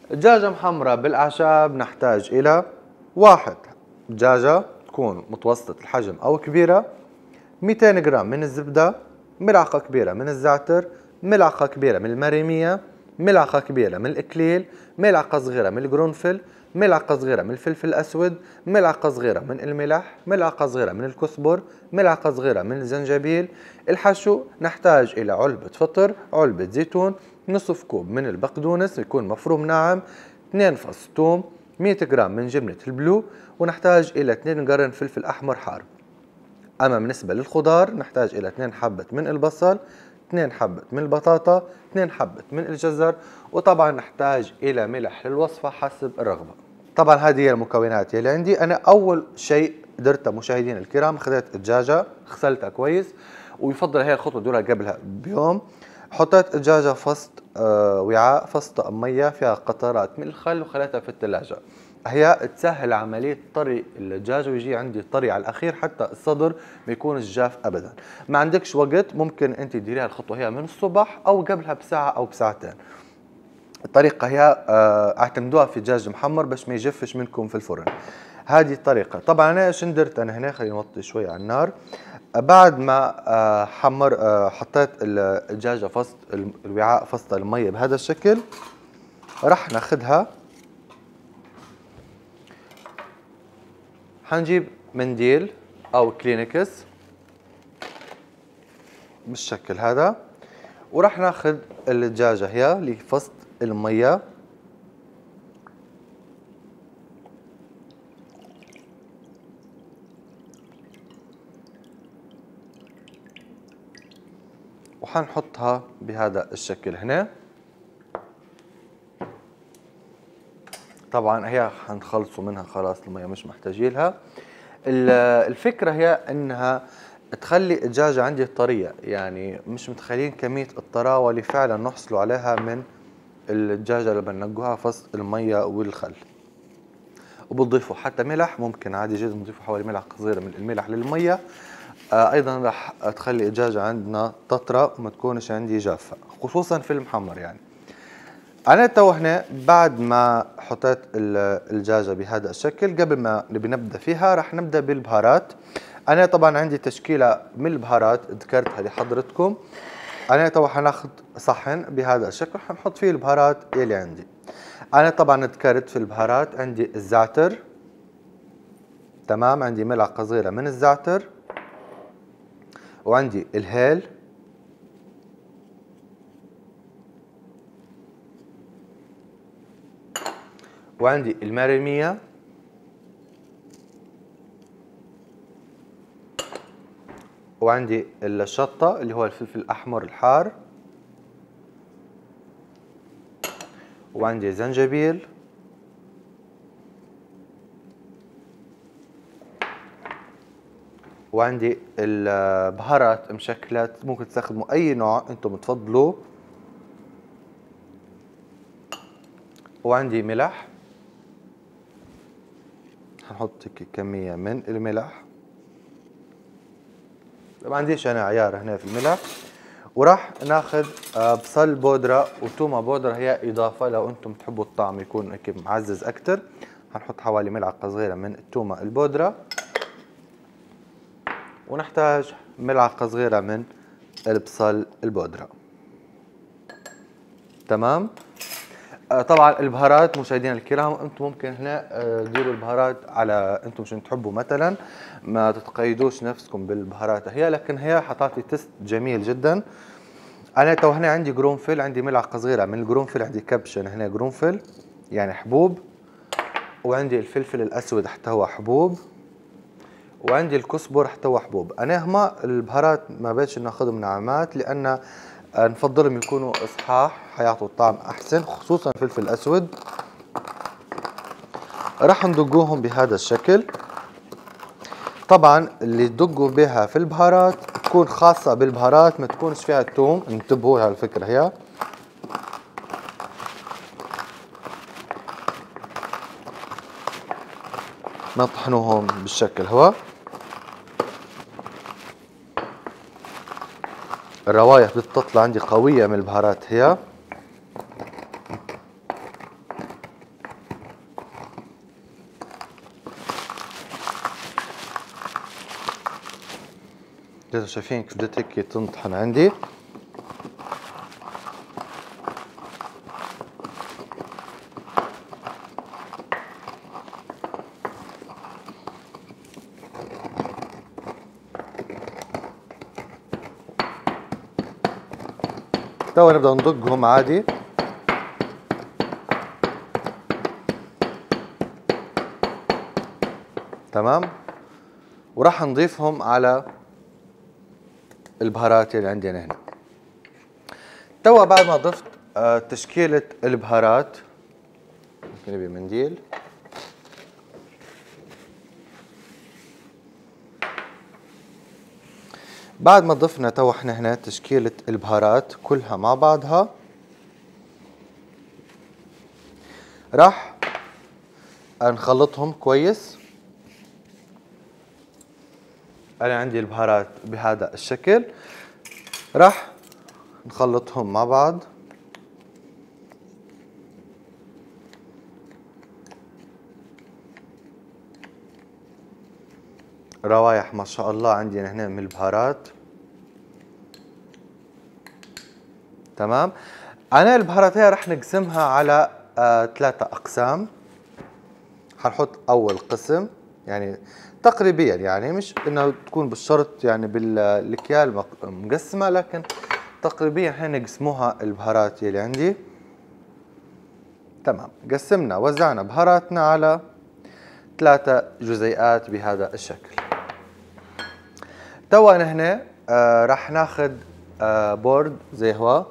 دجاجة محمرة بالأعشاب نحتاج إلى 1. دجاجة تكون متوسطة الحجم أو كبيرة، 200 جرام من الزبدة، ملعقة كبيرة من الزعتر، ملعقة كبيرة من المريمية، ملعقة كبيرة من الإكليل، ملعقة صغيرة من القرنفل، ملعقة صغيرة من الفلفل الأسود، ملعقة صغيرة من الملح، ملعقة صغيرة من الكزبر، ملعقة صغيرة من الزنجبيل. الحشو نحتاج إلى علبة فطر، علبة زيتون، نصف كوب من البقدونس يكون مفروم ناعم، 2 فص ثوم، 100 جرام من جبنة البلو، ونحتاج إلى 2 قرن فلفل أحمر حار. أما بالنسبة للخضار نحتاج إلى 2 حبة من البصل، 2 حبة من البطاطا، 2 حبة من الجزر، وطبعا نحتاج إلى ملح للوصفة حسب الرغبة. طبعا هذه هي المكونات يلي عندي. أنا أول شيء درته مشاهدينا الكرام، خذيت الدجاجة غسلتها كويس، ويفضل هي الخطوة دورها قبلها بيوم. حطيت الدجاجة فصت وعاء، فصت مية فيها قطرات من الخل وخليتها في الثلاجة. هي تسهل عملية طري الدجاج ويجي عندي طري على الأخير، حتى الصدر ما يكونش جاف أبدا. ما عندكش وقت ممكن أنت تديريها الخطوة هي من الصبح أو قبلها بساعة أو بساعتين. الطريقة هي اعتمدوها في دجاج محمر باش ما يجفش منكم في الفرن. هذه الطريقة. طبعا أنا ايش ندرت أنا هنا، خلينا نوطي شوي على النار. بعد ما حمر حطيت الدجاجة فصت الوعاء، فصت المية بهذا الشكل. راح ناخذها، حنجيب منديل او كلينكس بالشكل هذا، وراح ناخذ الدجاجة هي اللي فصت المية، وحنحطها بهذا الشكل هنا. طبعا هي حنخلصوا منها خلاص، المية مش محتاجين لها. الفكرة هي انها تخلي الدجاجة عندي طرية، يعني مش متخيلين كمية الطراوة اللي فعلا نحصلوا عليها من الدجاجة لما ننقوها فصل المية والخل. وبتضيفوا حتى ملح، ممكن عادي جدا نضيفوا حوالي ملعقة صغيرة من الملح للمية. ايضا راح تخلي الدجاجة عندنا تطرى وما تكونش عندي جافة، خصوصا في المحمر يعني. أنا تو هنا بعد ما حطيت الدجاجة بهذا الشكل، قبل ما نبدأ فيها راح نبدأ بالبهارات. أنا طبعا عندي تشكيلة من البهارات ذكرتها لحضرتكم. أنا طبعا حناخذ صحن بهذا الشكل حنحط فيه البهارات اللي عندي. أنا طبعا ذكرت في البهارات عندي الزعتر، تمام، عندي ملعقة صغيرة من الزعتر، وعندي الهيل، وعندي الماريمية، وعندي الشطة اللي هو الفلفل الأحمر الحار، وعندي زنجبيل، وعندي البهارات مشكلات، ممكن تستخدموا أي نوع أنتم تفضلوه، وعندي ملح، هنحط كمية من الملح، ما عنديش أنا عيار هنا في الملح. وراح ناخذ بصل بودرة وتومة بودرة، هي إضافة لو أنتم تحبوا الطعم يكون هيك معزز أكتر. هنحط حوالي ملعقة صغيرة من التومة البودرة، ونحتاج ملعقة صغيرة من البصل البودرة، تمام. طبعا البهارات مشاهدينا الكرام انتم ممكن هنا تديروا البهارات على انتم شو تحبوا، مثلا ما تتقيدوش نفسكم بالبهارات هي، لكن هي حتعطي تست جميل جدا. انا تو هنا عندي قرنفل، عندي ملعقه صغيره من القرنفل، عندي كبش انا هنا قرنفل يعني حبوب، وعندي الفلفل الاسود حتى هو حبوب، وعندي الكزبر حتى هو حبوب. انا هما البهارات ما بدش ناخذهم نعمات، لان نفضلهم يكونوا اصحاح حيعطوا طعم احسن، خصوصا الفلفل الاسود. راح ندقوهم بهذا الشكل. طبعا اللي تدقوا بها في البهارات تكون خاصة بالبهارات، ما تكونش فيها الثوم، انتبهوا على الفكرة هي. نطحنوهم بالشكل هو. الروايح بتطلع عندي قوية من البهارات هي. مثل شايفين كيف بدها هيك تنطحن عندي. توا نبدأ ندقهم عادي. تمام. وراح نضيفهم على البهارات اللي عندنا هنا. توا بعد ما ضفت تشكيلة البهارات، ممكن نبي منديل. بعد ما ضفنا توا احنا هنا تشكيلة البهارات كلها مع بعضها، راح نخلطهم كويس. انا عندي البهارات بهذا الشكل، راح نخلطهم مع بعض. روايح ما شاء الله عندنا هنا من البهارات. تمام. انا البهارات هي راح نقسمها على 3 اقسام. حنحط اول قسم يعني تقريبيا، يعني مش انه تكون بالشرط يعني بالاكيال مقسمه، لكن تقريبيا احنا نقسموها البهارات اللي عندي. تمام. قسمنا وزعنا بهاراتنا على 3 جزيئات بهذا الشكل. توا أنا هنا راح ناخذ بورد زي هو،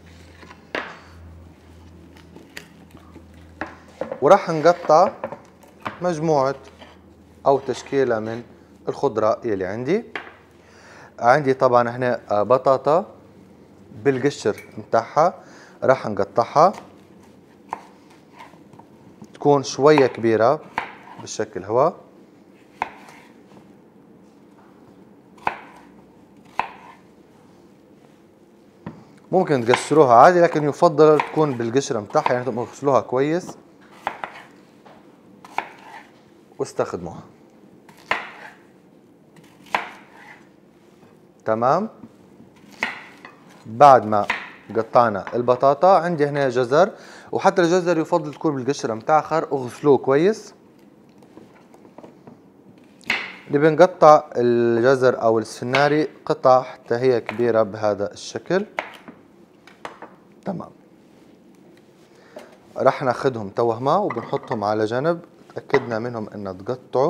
وراح نقطع مجموعة أو تشكيلة من الخضرة اللي عندي طبعا هنا بطاطا بالقشر متاعها، راح نقطعها تكون شوية كبيرة بالشكل هو. ممكن تقشروها عادي، لكن يفضل تكون بالقشرة متاعها، يعني تغسلوها كويس واستخدموها. تمام. بعد ما قطعنا البطاطا، عندي هنا جزر، وحتى الجزر يفضل تكون بالقشرة متاعها، اغسلوه كويس. نبي نقطع الجزر او السناري قطع حتى هي كبيرة بهذا الشكل. تمام. راح ناخذهم توهمة وبنحطهم على جنب، تأكدنا منهم ان تقطعوا.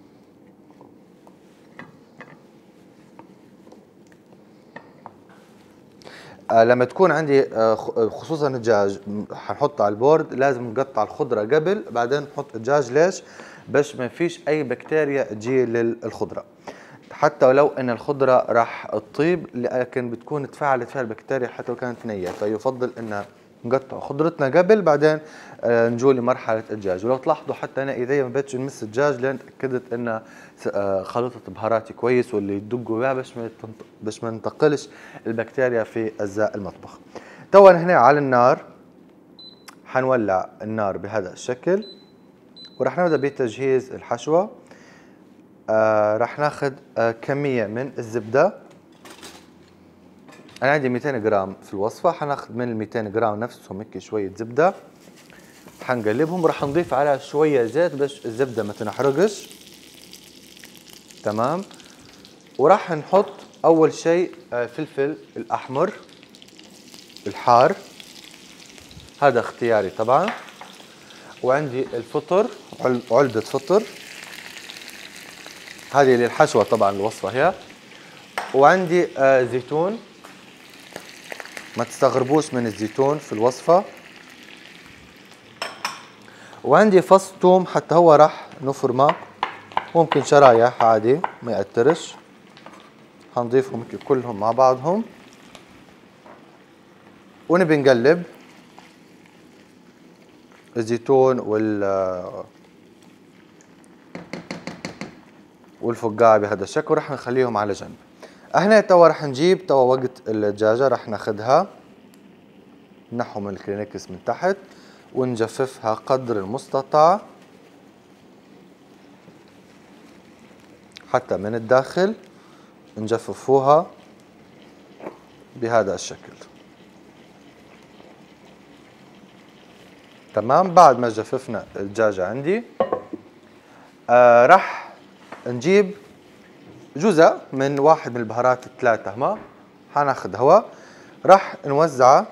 لما تكون عندي خصوصا الدجاج حنحطه على البورد، لازم نقطع الخضرة قبل بعدين نحط الدجاج. ليش؟ باش ما فيش اي بكتيريا تجي للخضرة. حتى ولو ان الخضرة راح تطيب، لكن بتكون تفاعلت فيها البكتيريا حتى لو كانت نية، فيفضل ان نقطع خضرتنا قبل بعدين نجوا لمرحلة الدجاج. ولو تلاحظوا حتى انا ايدي ما بدش نمس الدجاج، لان تاكدت ان خلطت بهاراتي كويس واللي يدقوا بها باش ما ننتقلش البكتيريا في اجزاء المطبخ. توا هنا على النار حنولع النار بهذا الشكل، وراح نبدا بتجهيز الحشوة. راح ناخذ كمية من الزبدة. أنا عندي 200 جرام في الوصفة، حناخذ من ال 200 جرام نفسهم هيك شوية زبدة، حنقلبهم. راح نضيف عليها شوية زيت باش الزبدة ما تنحرقش. تمام. وراح نحط أول شيء فلفل الأحمر الحار، هذا اختياري طبعا. وعندي الفطر، علبة فطر، هذه للحشوة طبعا الوصفة هي. وعندي زيتون، ما تستغربوش من الزيتون في الوصفة. وعندي فص ثوم حتى هو راح نفرمه، ممكن شرايح عادي ما يأثرش. هنضيفهم كلهم مع بعضهم ونبي نقلب الزيتون والفقاعة بهذا الشكل، وراح نخليهم على جنب. هنا توا راح نجيب توا وقت الدجاجة، راح ناخذها نحو من الكلينكس من تحت ونجففها قدر المستطاع حتى من الداخل نجففوها بهذا الشكل. تمام. بعد ما جففنا الدجاجة عندي رح نجيب جزء من واحد من البهارات الثلاثة. ما حناخد هوا رح نوزعها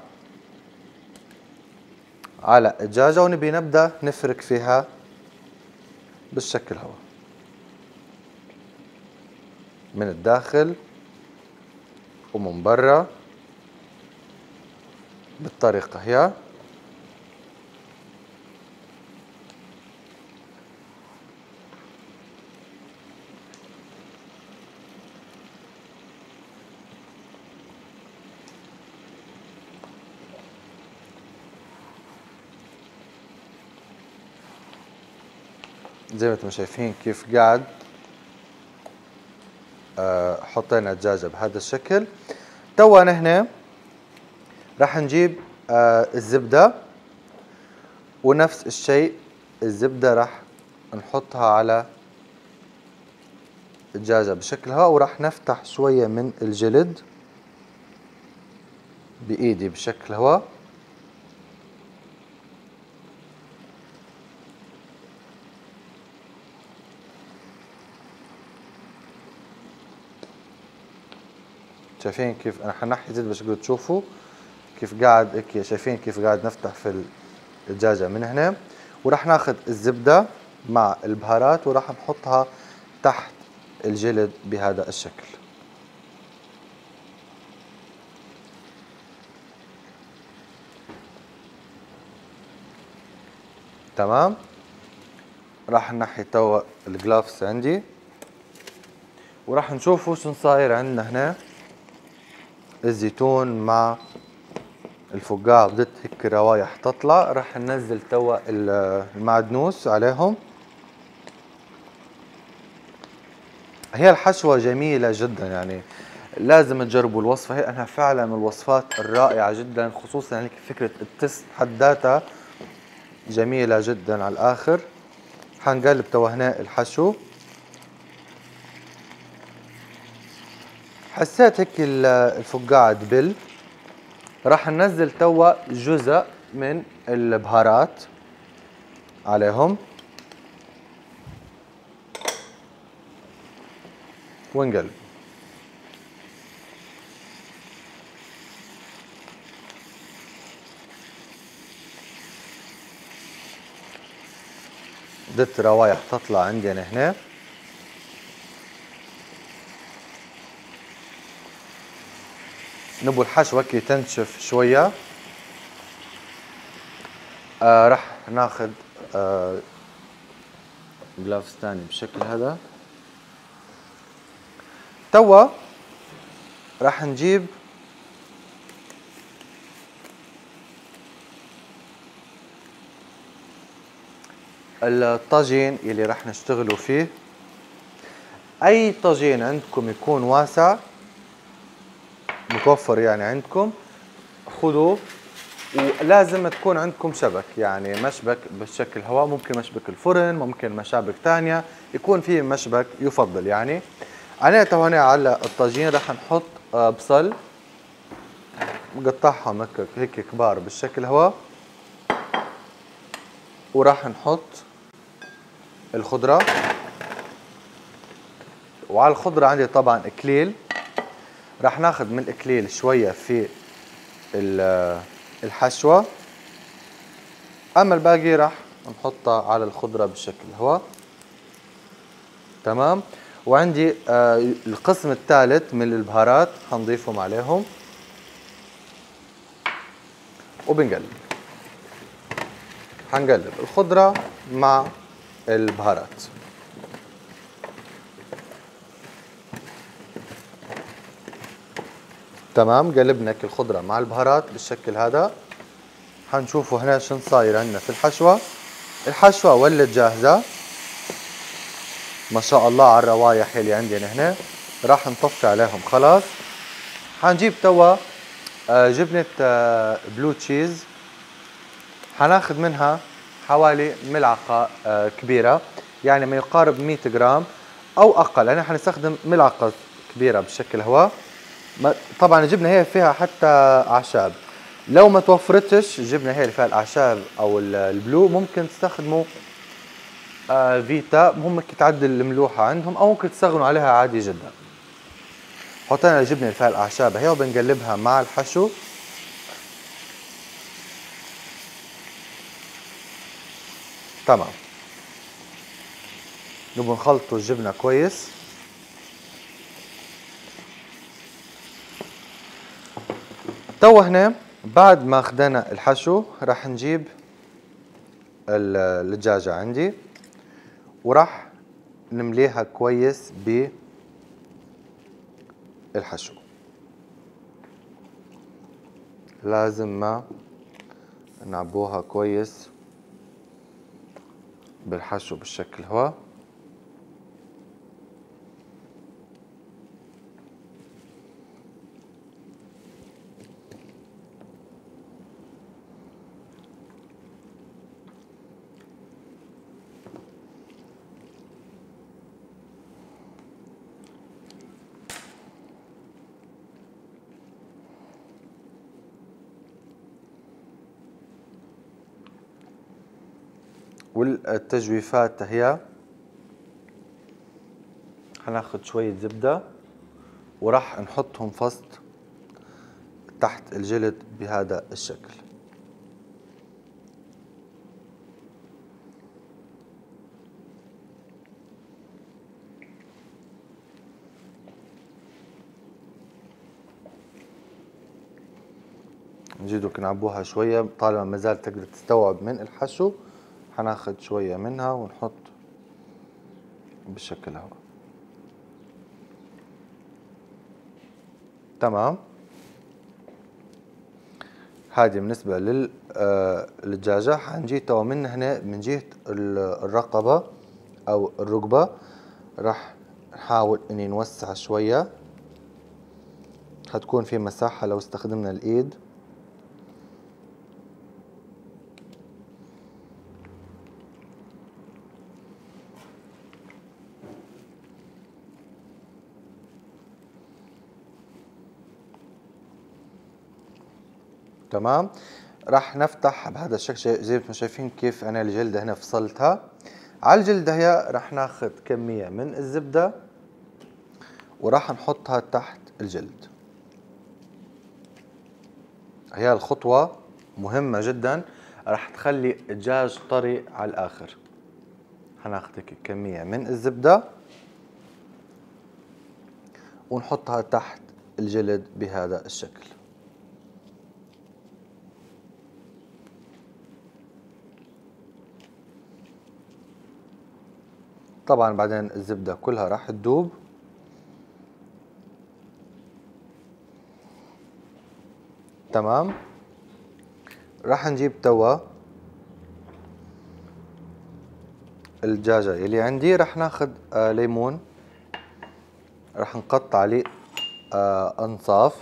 على الدجاجة ونبي نبدأ نفرك فيها بالشكل هوا من الداخل ومن برا بالطريقة هي. زي ما انتم شايفين كيف قاعد حطينا الدجاجة بهذا الشكل. توا نحن راح نجيب الزبدة ونفس الشيء الزبدة راح نحطها على الدجاجة بشكلها، وراح نفتح شوية من الجلد بإيدي بشكل هوا شايفين كيف انا حنحي زيت باش تشوفوا كيف قاعد هيك. شايفين كيف قاعد نفتح في الدجاجة من هنا، وراح ناخذ الزبدة مع البهارات وراح نحطها تحت الجلد بهذا الشكل. تمام. راح نحي توا الجلافز عندي وراح نشوفوا شو صاير عندنا هنا. الزيتون مع الفقاعة بدت هيك روايح تطلع. راح ننزل توا المعدنوس عليهم. هي الحشوة جميلة جدا، يعني لازم تجربوا الوصفة. هي أنها فعلا من الوصفات الرائعة جدا، خصوصا يعني فكرة التست حد ذاتها جميلة جدا على الآخر. حنقلب توا هنا الحشو. حسيت هيك الفقاعة تبل. راح ننزل توا جزء من البهارات عليهم ونقلب. بدت روايح تطلع عندي أنا هنا. نبو الحشوة كي تنشف شوية. راح ناخذ جلافز ثاني بالشكل هذا. توا راح نجيب الطاجين اللي راح نشتغلوا فيه. اي طاجين عندكم يكون واسع متوفر يعني عندكم خذوه، ولازم تكون عندكم شبك، يعني مشبك بالشكل هواء. ممكن مشبك الفرن، ممكن مشابك ثانيه يكون فيه مشبك يفضل. يعني انا تو هنا على الطاجين راح نحط بصل مقطعهم هيك كبار بالشكل هواء، وراح نحط الخضره. وعلى الخضره عندي طبعا اكليل. راح ناخذ من الاكليل شويه في الحشوه، اما الباقي راح نحطها على الخضره بالشكل هو. تمام. وعندي القسم الثالث من البهارات حنضيفهم عليهم وبنقلب. حنقلب الخضره مع البهارات. تمام. قلبنا الخضره مع البهارات بالشكل هذا. حنشوفوا هنا شو صاير عندنا في الحشوه. الحشوه ولت جاهزه ما شاء الله على الروايح اللي عندنا هنا. راح نطفي عليهم خلاص. حنجيب توا جبنه بلو تشيز. حناخذ منها حوالي ملعقه كبيره، يعني ما يقارب 100 جرام او اقل. انا حنستخدم ملعقه كبيرة بالشكل هو. طبعا الجبنة هي فيها حتى أعشاب، لو ما توفرتش الجبنة هي اللي فيها الأعشاب أو البلو ممكن تستخدموا فيتا، ممكن تعدل الملوحة عندهم أو ممكن تستغنوا عليها عادي جدا. حطينا الجبنة اللي فيها الأعشاب هي وبنقلبها مع الحشو. تمام، نبغى نخلطوا الجبنة كويس. تو هنا بعد ما اخذنا الحشو راح نجيب الدجاجة عندي وراح نمليها كويس بالحشو. لازم ما نعبوها كويس بالحشو بالشكل هو. والتجويفات هي هناخد شوية زبدة وراح نحطهم فصل تحت الجلد بهذا الشكل. نجيدوا نعبوها شوية طالما ما زالت تقدر تستوعب من الحشو. هناخد شوية منها ونحط بالشكل هذا. تمام، هذه بالنسبة للدجاجة. حنجي توا من هنا من جهة الرقبة أو الركبة راح نحاول إني نوسع شوية، هتكون في مساحة لو استخدمنا الإيد. تمام، راح نفتح بهذا الشكل زي ما شايفين كيف انا الجلدة هنا فصلتها. على الجلدة هي راح ناخذ كمية من الزبدة وراح نحطها تحت الجلد. هي الخطوة مهمة جدا، راح تخلي الدجاج طري على الآخر. هناخذ كمية من الزبدة ونحطها تحت الجلد بهذا الشكل. طبعا بعدين الزبدة كلها راح تذوب. تمام، راح نجيب توا الدجاجة يلي عندي، راح ناخذ ليمون، راح نقطع عليه أنصاف.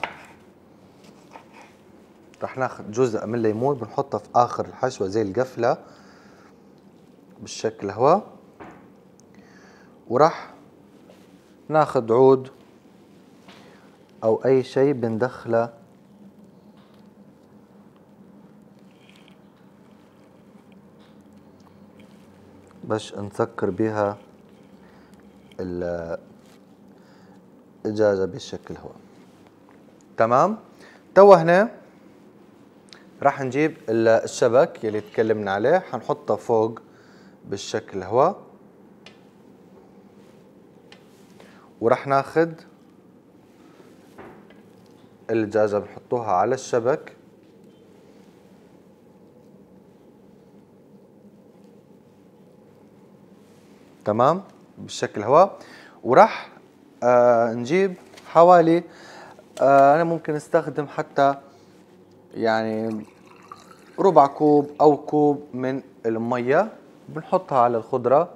راح ناخذ جزء من الليمون بنحطه في آخر الحشوة زي القفلة بالشكل هو. وراح ناخذ عود أو أي شيء بندخله باش نسكر بها الدجاجة بالشكل هو. تمام، توا هنا راح نجيب الشبك يلي تكلمنا عليه، حنحطه فوق بالشكل هو. وراح ناخذ الدجاجة بنحطوها على الشبك. تمام بالشكل هو. وراح نجيب حوالي أنا ممكن استخدم حتى يعني ربع كوب أو كوب من المية، بنحطها على الخضرة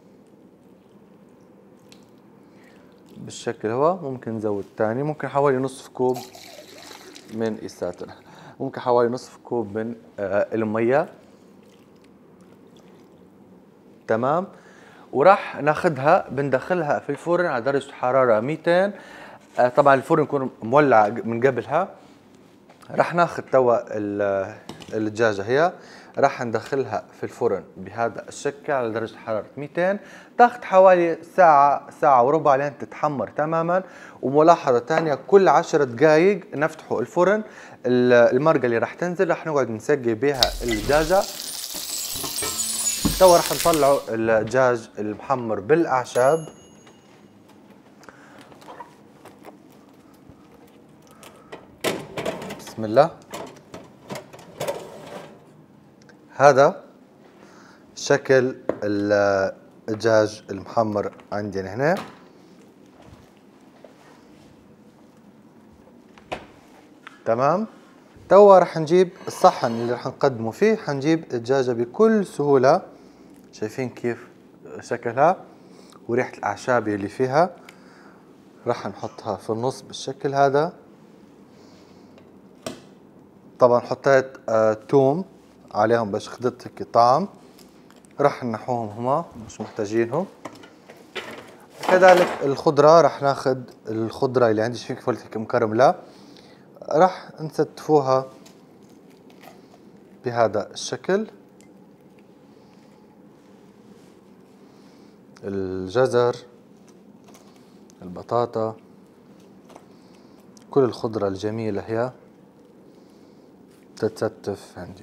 بالشكل هو. ممكن نزود تاني، ممكن حوالي نصف كوب من الساتر، ممكن حوالي نصف كوب من المية. تمام، وراح ناخدها بندخلها في الفرن على درجة حرارة 200 طبعا الفرن يكون مولع من قبلها. رح ناخذ توا الدجاجة هي راح ندخلها في الفرن بهذا الشكل على درجة حرارة 200، تاخذ حوالي ساعة ساعة وربع لين تتحمر تماما. وملاحظة ثانية، كل 10 دقائق نفتحوا الفرن، المرقة اللي راح تنزل راح نقعد نسقي بها الدجاجة. توا راح نطلعوا الدجاج المحمر بالأعشاب. بسم الله. هذا شكل الدجاج المحمر عندنا هنا. تمام. توا رح نجيب الصحن اللي رح نقدمه فيه، حنجيب الدجاجة بكل سهولة. شايفين كيف شكلها وريحة الأعشاب اللي فيها. رح نحطها في النص بالشكل هذا. طبعا حطيت توم عليهم باش خدت هيك طعم. رح نحوهم هما مش محتاجينهم. كذلك الخضرة رح ناخد الخضرة اللي عندي، شايفين كيف قلت هيك مكرملة، رح نستفوها بهذا الشكل. الجزر، البطاطا، كل الخضرة الجميلة هي تتستف عندي.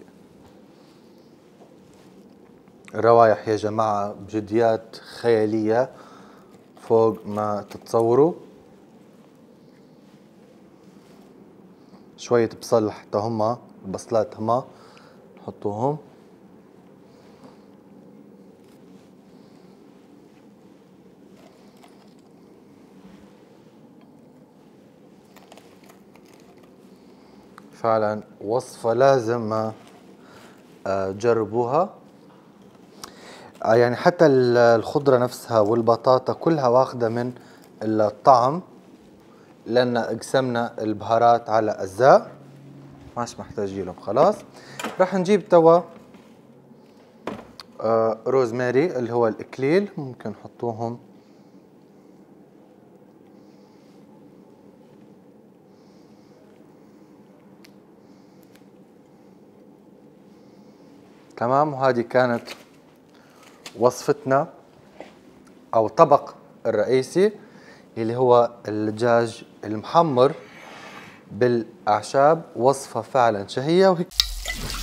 الروايح يا جماعة بجديات خيالية فوق ما تتصوروا. شوية بصل حتى هما البصلات هما نحطوهم. فعلا وصفة لازم تجربوها. يعني حتى الخضرة نفسها والبطاطا كلها واخدة من الطعم، لأن قسمنا البهارات على أجزاء ماش محتاجين لهم. خلاص راح نجيب توا روزماري اللي هو الإكليل، ممكن نحطوهم. تمام. وهذه كانت وصفتنا أو الطبق الرئيسي اللي هو الدجاج المحمر بالأعشاب. وصفة فعلا شهية وهيك.